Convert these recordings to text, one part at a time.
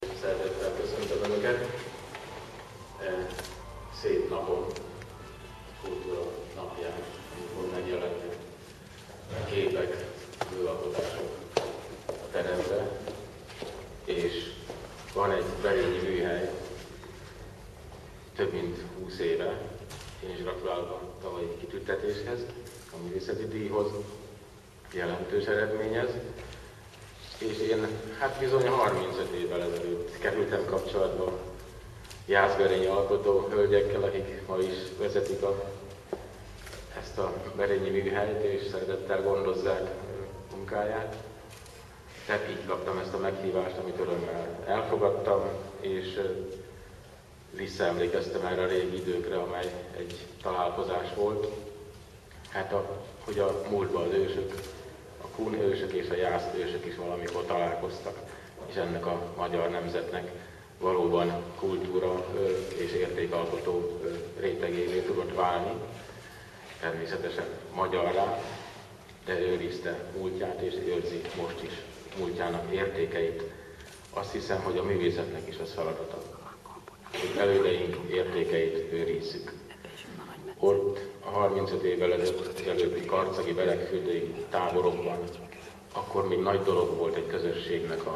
Szeretettel köszöntöm Önöket. Szép napon, kultúra napján, amikor megjelennek képek, műalkotások a terembe, és van egy berényi műhely, több mint 20 éve. Én is gratulálok a tavalyi kitüntetéshez, a művészeti díjhoz, jelentős eredményez. És én bizony 35 évvel ezelőtt kerültem kapcsolatba jászberényi alkotó hölgyekkel, akik ma is vezetik ezt a berényi műhelyt, és szeretettel gondozzák munkáját. Tehát így kaptam ezt a meghívást, amit örömmel elfogadtam, és visszaemlékeztem erre a régi időkre, amely egy találkozás volt. Hogy a múltban az ősök, a kun ősök és a jász ősök is valamikor találkoztak, és ennek a magyar nemzetnek valóban kultúra és értékalkotó rétegévé tudott válni, természetesen magyarrá, de őrizte múltját és őrzi most is múltjának értékeit. Azt hiszem, hogy a művészetnek is az feladata, hogy elődeink értékeit őrizzük. Ott a 35 évvel előtti karcagi beregfürdői táborokban akkor még nagy dolog volt egy közösségnek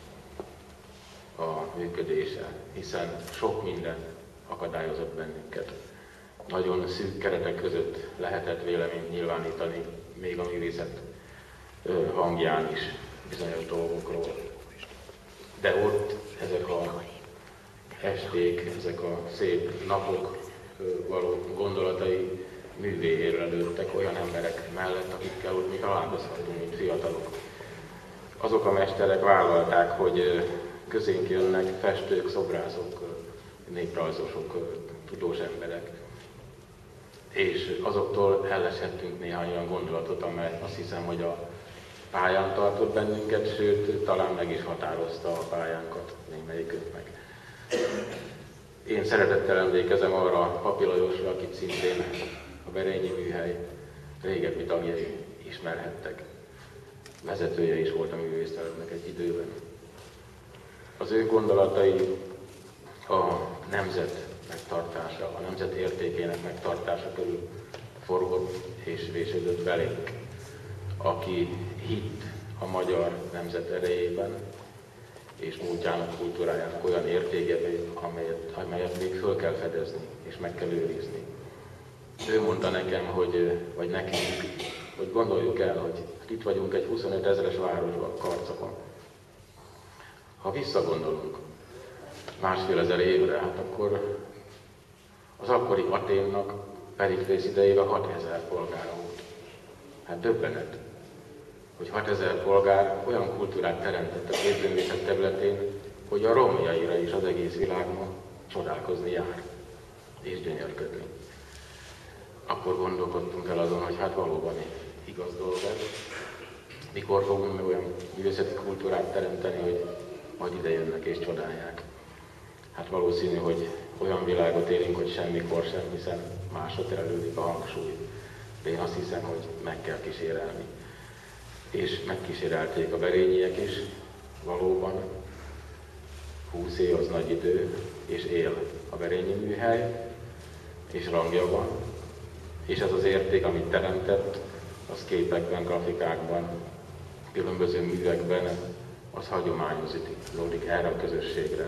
a működése, hiszen sok minden akadályozott bennünket. Nagyon szűk keretek között lehetett véleményt nyilvánítani, még a művészet hangján is bizonyos dolgokról. De ott ezek a esték, ezek a szép napok való gondolatai művé érlelődtek olyan emberek mellett, akikkel úgy mi találkozhatunk, mint fiatalok. Azok a mesterek vállalták, hogy közénk jönnek festők, szobrászok, néprajzosok, tudós emberek, és azoktól elleshettünk néhány olyan gondolatot, amely azt hiszem, hogy a pályán tartott bennünket, sőt, talán meg is határozta a pályánkat némelyikünknek. Én szeretettel emlékezem arra a Papi Lajosra, akit szintén a berényi műhely régebbi tagjai ismerhettek. Vezetője is volt a művésztelepnek egy időben. Az ő gondolatai a nemzet megtartása, a nemzet értékének megtartása körül forgott és vésődött belénk, aki hitt a magyar nemzet erejében, és múltjának, kultúrájának olyan értékében, amelyet még föl kell fedezni, és meg kell őrizni. Ő mondta nekem, vagy nekünk, hogy gondoljuk el, hogy itt vagyunk egy 25 000-es városban, Karcakon. Ha visszagondolunk 1500 évre, akkor az akkori Athénnak Periklész idejében 6000 polgára volt. Döbbenet, hogy 6000 polgár olyan kultúrát teremtett a képzőművészet területén, hogy a romjaira is az egész világon csodálkozni jár és gyönyörködni. Akkor gondolkodtunk el azon, hogy valóban igaz dolog ez. Mikor fogunk meg olyan művészeti kultúrát teremteni, hogy majd ide jönnek és csodálják. Valószínű, hogy olyan világot élünk, hogy semmikor sem, hiszen másra terelődik a hangsúly. De én azt hiszem, hogy meg kell kísérelni. És megkísérelték a berényiek is, valóban 20 év az nagy idő, és él a berényi műhely, és rangja van, és ez az érték, amit teremtett, az képekben, grafikákban, különböző művekben, az hagyományozódik erre a közösségre.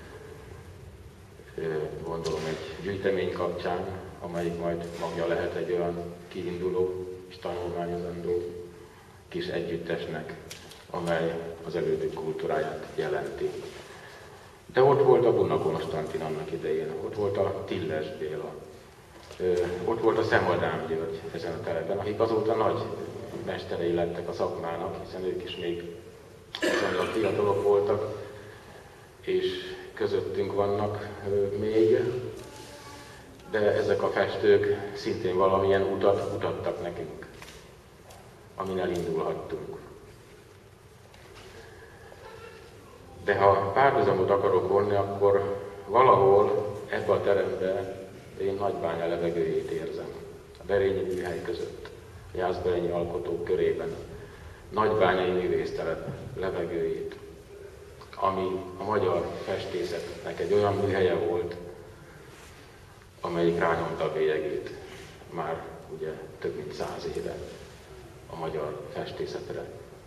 Gondolom egy gyűjtemény kapcsán, amelyik majd magja lehet egy olyan kiinduló és tanulmányozandó kis együttesnek, amely az elődök kultúráját jelenti. De ott volt a Buna Konstantin annak idején, ott volt a Tilles Béla, ott volt a Szemadám György ezen a telepen, akik azóta nagy mesterei lettek a szakmának, hiszen ők is még viszonylag fiatalok voltak, és közöttünk vannak még, de ezek a festők szintén valamilyen utat mutattak nekünk, amin elindulhattunk. De ha párhuzamot akarok vonni, akkor valahol ebbe a terembe én Nagybánya levegőjét érzem, a berényi műhely között, a jászberényi alkotók körében, Nagybányai művésztelep levegőjét, ami a magyar festészetnek egy olyan műhelye volt, amelyik rányomta a bélyegét már ugye több mint 100 éve a magyar festészetre.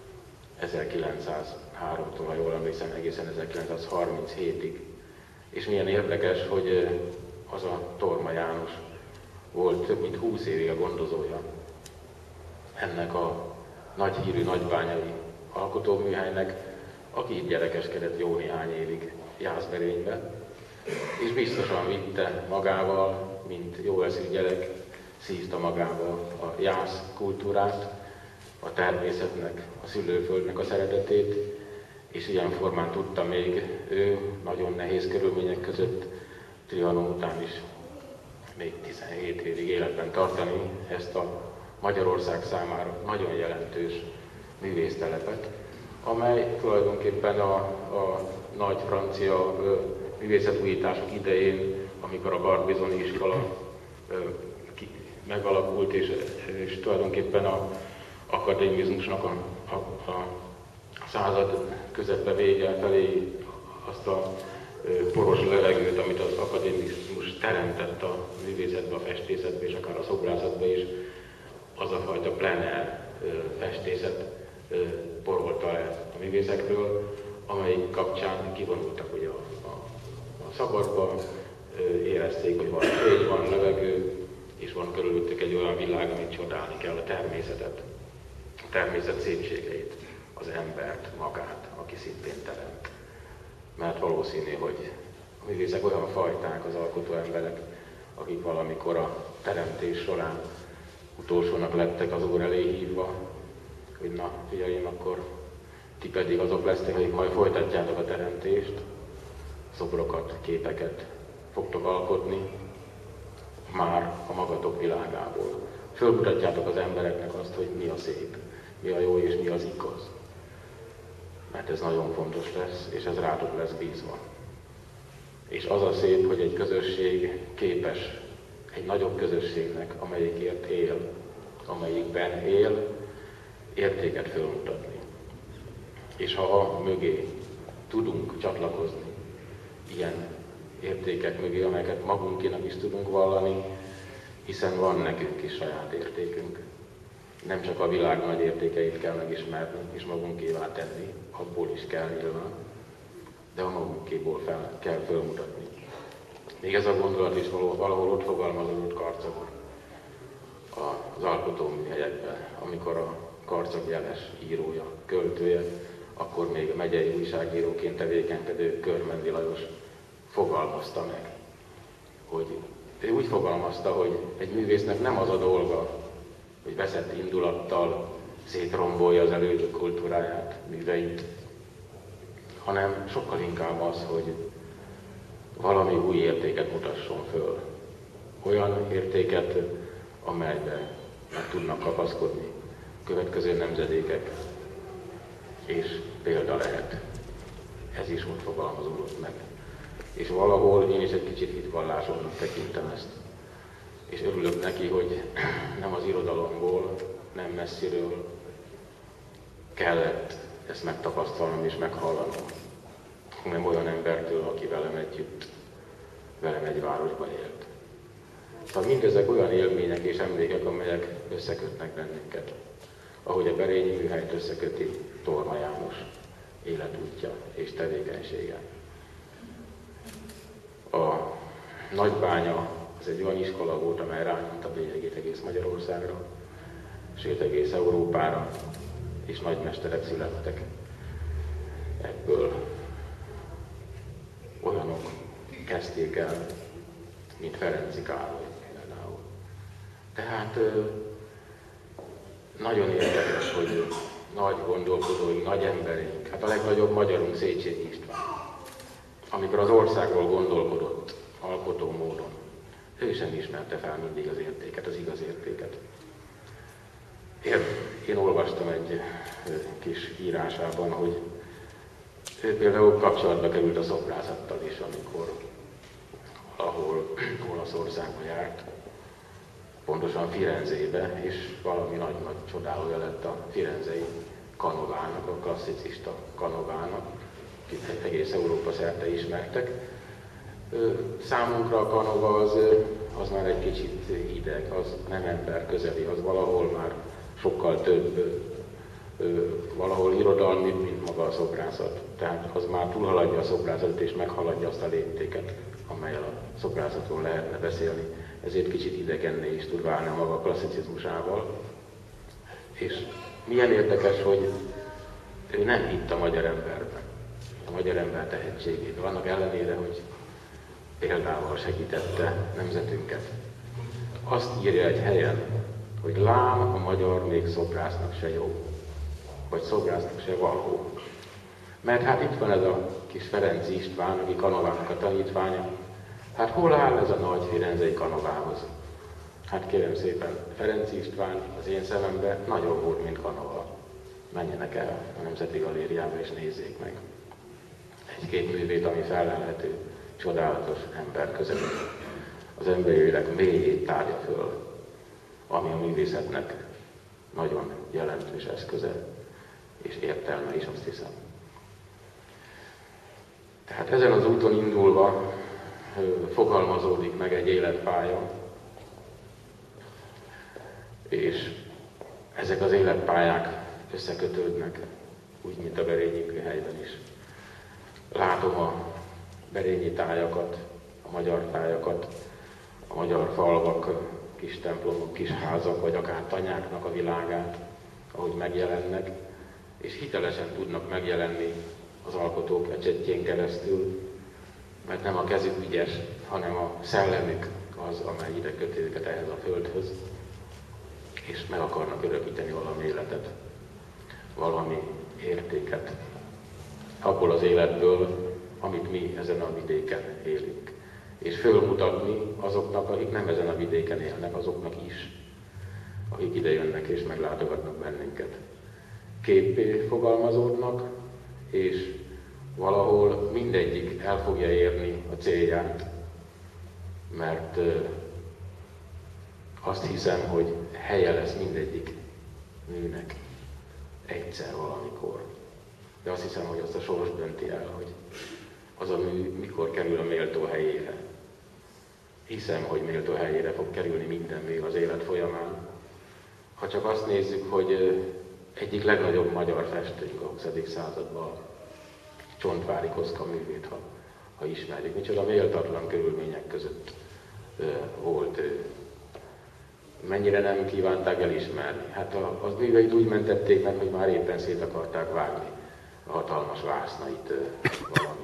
1903-tól, ha jól emlékszem, egészen 1937-ig. És milyen érdekes, hogy az a Torma János volt több mint 20 évig a gondozója ennek a nagy hírű nagybányai alkotóműhelynek, aki itt gyerekeskedett jó néhány évig Jászberénybe, és biztosan vitte magával, mint jó eszű gyerek, szívta magába a jász kultúrát, a természetnek, a szülőföldnek a szeretetét, és ilyen formán tudta még ő nagyon nehéz körülmények között Trianon után is még 17 évig életben tartani ezt a Magyarország számára nagyon jelentős művésztelepet, amely tulajdonképpen a nagy francia művészetújítások idején, amikor a Barbizoni iskola megalakult, és tulajdonképpen a akadémizmusnak a század közepe vége felé azt a poros levegőt, amit az akadémizmus teremtett a művészetbe, a festészetbe és akár a szobrászatba is, az a fajta plener festészet porolta le a művészekről, amelyik kapcsán kivonultak ugye a szabadba, érezték, hogy van fény, van levegő, és van körülöttük egy olyan világ, amit csodálni kell, a természetet, a természet szépségeit, az embert, magát, aki szintén teremt. Mert valószínű, hogy a művészek olyan fajták, az alkotó emberek, akik valamikor a teremtés során utolsónak lettek az Úr elé hívva, hogy na, fiaim, akkor ti pedig azok lesztek, akik majd folytatjátok a teremtést, szobrokat, képeket fogtok alkotni, már a magatok világából. Fölmutatjátok az embereknek azt, hogy mi a szép, mi a jó és mi az igaz. Mert ez nagyon fontos lesz, és ez rátok lesz bízva. És az a szép, hogy egy közösség képes egy nagyobb közösségnek, amelyikért él, amelyikben él, értéket fölmutatni. És ha a mögé tudunk csatlakozni ilyen értékek mögé, amelyeket magunkénak is tudunk vallani, hiszen van nekünk is saját értékünk. Nem csak a világ nagy értékeit kell megismerni és magunkévá tenni, abból is kell nyilván, de a magunkéból kell fölmutatni. Még ez a gondolat is valahol ott fogalmazódott Karcagon, az alkotóműhelyekben, amikor a Karcag Jeles írója, költője, akkor még a megyei újságíróként tevékenykedő Körmendi Lajos fogalmazta meg, hogy ő úgy fogalmazta, hogy egy művésznek nem az a dolga, hogy veszett indulattal szétrombolja az elődök kultúráját, műveit, hanem sokkal inkább az, hogy valami új értéket mutasson föl. Olyan értéket, amelybe meg tudnak kapaszkodni következő nemzedékek, és példa lehet. Ez is ott fogalmazódott meg. És valahol én is egy kicsit hitvallásomnak tekintem ezt. És örülök neki, hogy nem az irodalomból, nem messziről kellett ezt megtapasztalnom és meghallanom, hanem olyan embertől, aki velem együtt, velem egy városban élt. Szóval mindezek olyan élmények és emlékek, amelyek összekötnek bennünket, ahogy a Berényi műhelyt összeköti Torma János életútja és tevékenysége. A Nagybánya az egy olyan iskola volt, amely rányomta bélyegét egész Magyarországra, sőt egész Európára, és nagymesterek születtek ebből. Olyanok kezdték el, mint Ferenczy Károly például. Tehát nagyon érdekes, hogy nagy gondolkodóink, nagy embereink, hát a legnagyobb magyarunk Széchenyi István, amikor az országról gondolkodott alkotó módon, ő sem ismerte fel mindig az értéket, az igaz értéket. Én olvastam egy kis írásában, hogy ő például kapcsolatba került a szobrászattal is, amikor ahol Olaszországba járt, pontosan Firenzébe, és valami nagy-nagy csodálója lett a firenzei kanovának, a klasszicista kanovának, akit egész Európa szerte ismertek. Számunkra a Canova az már egy kicsit hideg, az nem ember közeli, az valahol már sokkal több, valahol irodalmi, mint maga a szobrászat. Tehát az már túlhaladja a szobrászatot és meghaladja azt a léptéket, amellyel a szobrászatról lehetne beszélni. Ezért kicsit idegenné is tud válni a maga klasszicizmusával. És milyen érdekes, hogy ő nem hitt a magyar emberben, a magyar ember tehetségében. Annak ellenére, hogy példával segítette nemzetünket. Azt írja egy helyen, hogy lám a magyar még szobrásznak se jó, vagy szobrásznak se való. Mert hát itt van ez a kis Ferenc István, aki Canovának a tanítványa. Hát hol áll ez a nagy firenzei Canovához? Hát kérem szépen, Ferenc István az én szememben nagyobb volt, mint Canova. Menjenek el a Nemzeti Galériába és nézzék meg. Egy-két művét, ami fellelhető, csodálatos ember között. Az emberi lélek mélyét tárja föl, ami a művészetnek nagyon jelentős eszköze és értelme is, azt hiszem. Tehát ezen az úton indulva fogalmazódik meg egy életpálya, és ezek az életpályák összekötődnek, úgy, mint a Berényi műhelyben is. Látom a berényi tájakat, a magyar tájakat, a magyar falvak, kis templomok, kis házak, vagy akár tanyáknak a világát, ahogy megjelennek, és hitelesen tudnak megjelenni az alkotók ecsetjén keresztül, mert nem a kezük ügyes, hanem a szellemük az, amely ide köti őket ehhez a földhöz, és meg akarnak örökíteni valami életet, valami értéket abból az életből, amit mi ezen a vidéken élünk. És fölmutatni azoknak, akik nem ezen a vidéken élnek, azoknak is, akik ide jönnek és meglátogatnak bennünket. Képpé fogalmazódnak, és valahol mindegyik el fogja érni a célját, mert azt hiszem, hogy helye lesz mindegyik műnek egyszer valamikor. De azt hiszem, hogy azt a sors dönti el, hogy az a mű mikor kerül a méltó helyére. Hiszem, hogy méltó helyére fog kerülni minden mű az élet folyamán. Ha csak azt nézzük, hogy egyik legnagyobb magyar festőnk a 20. században, Csontvári Kosztka művét, ha ismerjük. Micsoda méltatlan körülmények között volt ő. Mennyire nem kívánták elismerni. Hát az műveit úgy mentették meg, hogy már éppen szét akarták vágni a hatalmas vásznait valami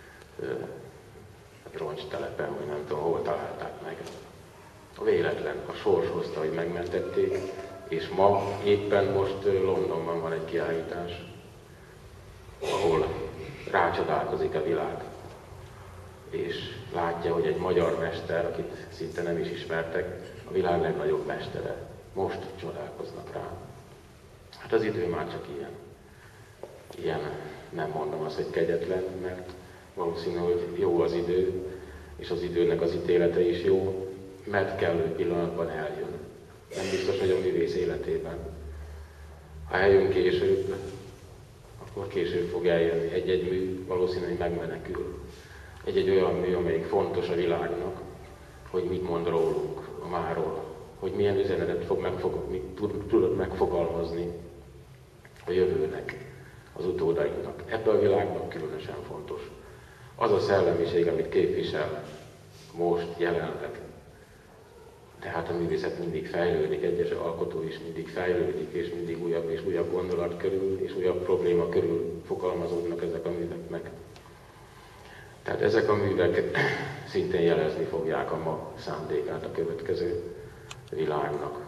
roncstelepen, vagy nem tudom, hol találták meg. A véletlen, a sors hozta, hogy megmentették, és ma éppen most Londonban van egy kiállítás, ahol rácsodálkozik a világ, és látja, hogy egy magyar mester, akit szinte nem is ismertek, a világ legnagyobb mestere. Most csodálkoznak rá. Hát az idő már csak ilyen. Ilyen, nem mondom azt, hogy kegyetlen, mert valószínű, hogy jó az idő, és az időnek az ítélete is jó, mert kellő pillanatban eljön. Nem biztos, hogy a művész életében. Ha eljön később, akkor később fog eljönni. Egy-egy mű valószínű, hogy megmenekül. Egy-egy olyan mű, amelyik fontos a világnak, hogy mit mond rólunk, a máról, hogy milyen üzenetet tudod megfogalmazni a jövőnek, az utódainknak. Ebben a világban különösen fontos. Az a szellemiség, amit képvisel most, jelenleg. Tehát a művészet mindig fejlődik, egyes alkotó is mindig fejlődik, és mindig újabb és újabb gondolat körül, és újabb probléma körül fogalmazódnak ezek a művek meg. Tehát ezek a művek szintén jelezni fogják a ma szándékát a következő világnak.